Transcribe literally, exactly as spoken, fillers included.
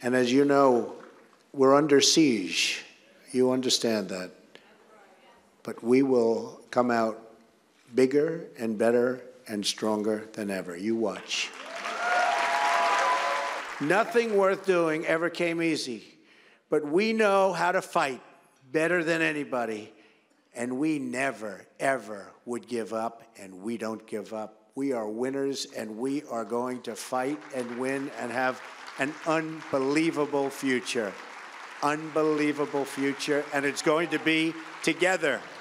And as you know, we're under siege. You understand that. But we will come out bigger and better and stronger than ever. You watch. Nothing worth doing ever came easy, but we know how to fight better than anybody, and we never, ever would give up, and we don't give up. We are winners, and we are going to fight and win and have an unbelievable future. Unbelievable future, and it's going to be together.